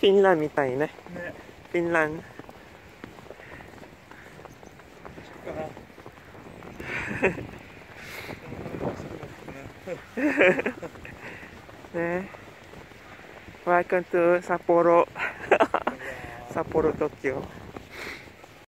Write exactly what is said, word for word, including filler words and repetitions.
フィンランドみたいね。 ね。 フィンランド。ね。Welcome to 札幌。札幌、東京。